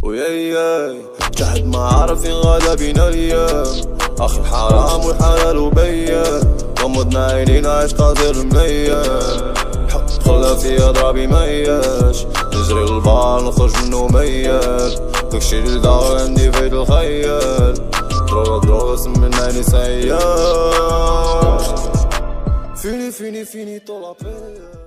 وياي جحد ما عارفين غدا بينا الايام، اخي الحرام والحلال بيان، غمضنا عينينا عيش قادر مليان، حب خلا فيا ضربي مياش، نجري للبار نخرج منو ميال، داكشي اللي دار عندي فايد الخيال، دروغا سمن عيني سياش، فيني طول عبيال.